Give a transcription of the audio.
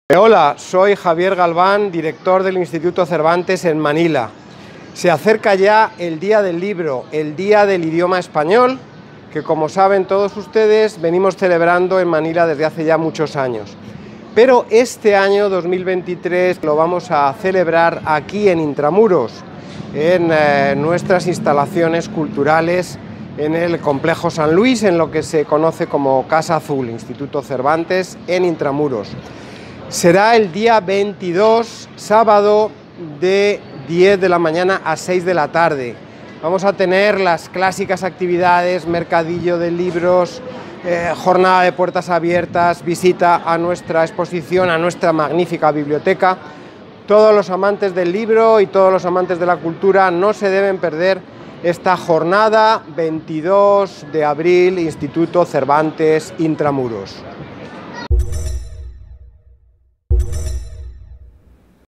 Hola, soy Javier Galván, director del Instituto Cervantes en Manila. Se acerca ya el Día del Libro, el Día del Idioma Español, que como saben todos ustedes venimos celebrando en Manila desde hace ya muchos años. Pero este año 2023 lo vamos a celebrar aquí en Intramuros, en nuestras instalaciones culturales en el Complejo San Luis, en lo que se conoce como Casa Azul, Instituto Cervantes en Intramuros. Será el día 22, sábado, de 10 de la mañana a 6 de la tarde. Vamos a tener las clásicas actividades, mercadillo de libros, jornada de puertas abiertas, visita a nuestra exposición, a nuestra magnífica biblioteca. Todos los amantes del libro y todos los amantes de la cultura no se deben perder esta jornada 22 de abril, Instituto Cervantes Intramuros.